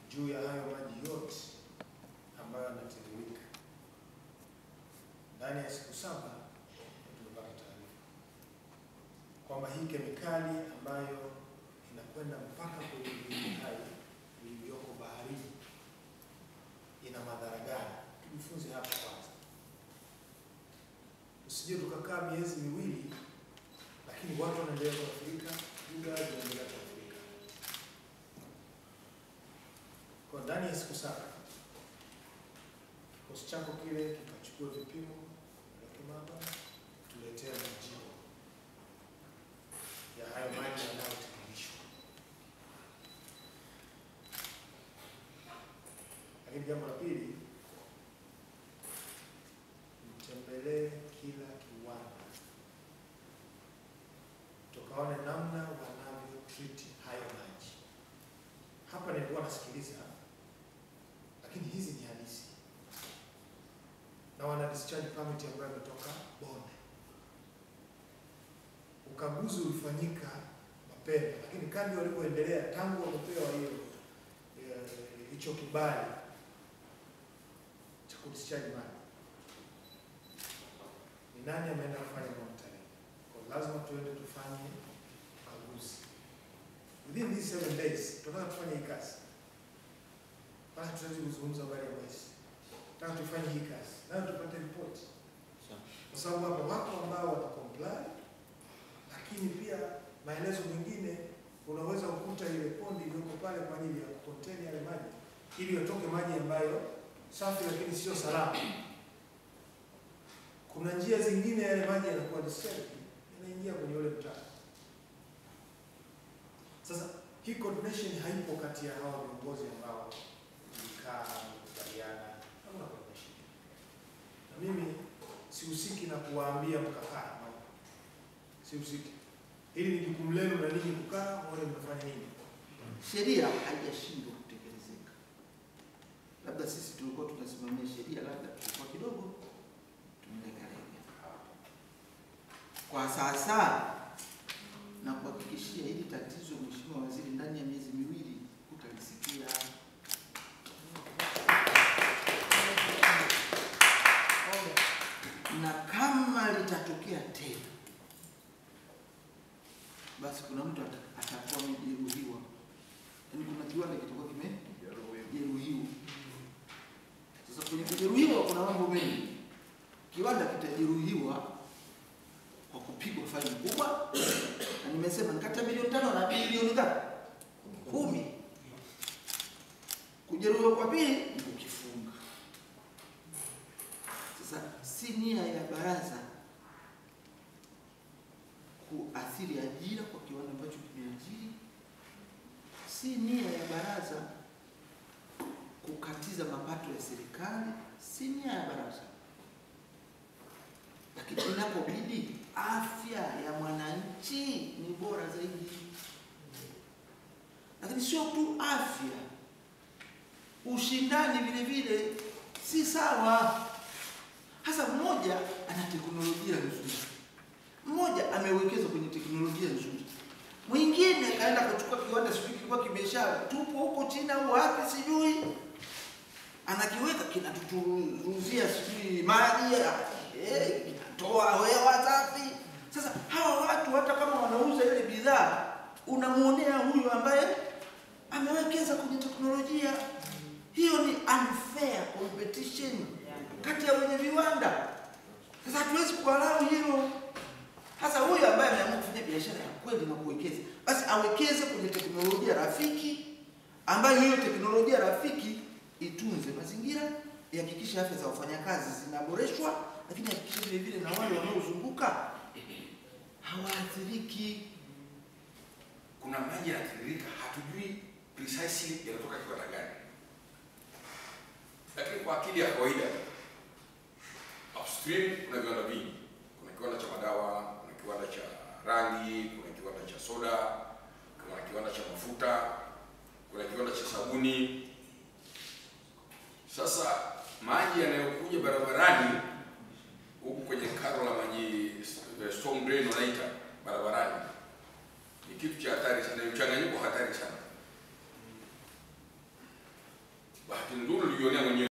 juu ya hayo maji yote ambayo yanatiririka. Ndani ya siku 7 tumepata taarifa kwamba hii kemikali ambayo inakwenda mpaka kwenye viumbe hai vilivyoko baharini ina madhara gani? Tujifunze hapo kwanza. Usije tukakaa miezi miwili lakini watu wanaendelea kuathirika, Yuda anaendelea kuathirika. Kwa ndani ya siku 7 kikosi chako kile kikachukua vipimo hapa tuletea majibu ya hayo maji yanayotiririshwa. Lakini jambo la pili, mtembelee kila kiwanda tukaone namna wanavyo treat hayo maji. Hapa nilikuwa nasikiliza, lakini hizi ni hadithi. Na wana discharge permit ambayo imetoka bonde. Ukaguzi ulifanyika mapema, lakini kadri walipoendelea tangu wamepewa hiyo hicho kibali cha kudischarge maji, ni nani ameenda kufanya monitoring? Kwa lazima tuende tufanye ukaguzi. Within these 7 days tunataka tufanye hii kazi. Basi tuanze kuzungumza habari ya mwezi. Tunataka tufanye hii kazi. Na tupate report. Kwa sababu hapa wako ambao watacomply, lakini pia maelezo mengine unaweza kukuta ile pondi iliyoko pale kwa ajili ya kucontain yale maji ili yatoke maji ambayo safi lakini sio salama. Kuna njia zingine yale maji yanakuwa discharged, yanaingia kwenye ule mtaro. Sasa hii coordination haipo kati ya hao viongozi ambao walikaa kukubaliana. Hamna coordination. Na mimi sihusiki na kuwaambia mkakaa. Sihusiki. Hili ni jukumu lenu na ninyi kukaa muone mnafanya nini. Sheria haijashindwa kutekelezeka. Labda sisi tulikuwa tunasimamia sheria, labda tulikuwa kidogo tumeleka. Kwa sasa na kuhakikishia hili tatizo, Mheshimiwa Waziri, ndani ya miezi miwili utalisikia. Na kama litatokea tena, basi kuna mtu atakuwa amejeruhiwa. Yaani kuna kiwanda kitakuwa kimejeruhiwa. Sasa kwenye kujeruhiwa kuna mambo mengi. Kiwanda kitajeruhiwa kwa kupigwa faini kubwa. Na nimesema ni kati ya milioni 5 na bilioni 10. Kujeruhiwa kwa pili ni kukifunga. Sasa si nia ya baraza kuathiri ajira kwa kiwanda ambacho kimeajiri. Si nia ya baraza kukatiza mapato ya serikali. Si nia ya baraza. Lakini inapobidi afya ya mwananchi ni bora zaidi. Lakini sio tu afya, ushindani vile vile si sawa. Hasa mmoja ana teknolojia nzuri, mmoja amewekeza kwenye teknolojia nzuri, mwingine kaenda kuchukua kiwanda sijui kilikuwa kimesha tupo huko China au wapi sijui, anakiweka kinatuturuzia sijui maji, toa hewa safi. Sasa hawa watu hata kama wanauza ile bidhaa, unamuonea huyu ambaye amewekeza kwenye teknolojia. Hiyo ni unfair competition kati ya wenye viwanda. Sasa hatuwezi kuwalau hilo. Sasa huyu ambaye ameamua kufanya biashara ya kweli na kuwekeza, basi awekeze kwenye teknolojia rafiki, ambayo hiyo teknolojia rafiki itunze mazingira, ihakikishe afya za wafanyakazi zinaboreshwa, lakini hakikisha vile vile na wale wanaozunguka hawaathiriki. Kuna maji yanatiririka, hatujui precisely yanatoka kiwanda gani. Lakini kwa akili ya kawaida, upstream kuna viwanda vingi. Kuna kiwanda cha madawa, kuna kiwanda cha rangi, kuna kiwanda cha soda, kuna kiwanda cha mafuta, kuna kiwanda cha sabuni. Sasa maji yanayokuja barabarani huku kwenye karo la maji, storm drain wanaita barabarani, ni kitu cha hatari sana, ni mchanganyiko hatari sana. bahati nzuri nilionea mwenyewe.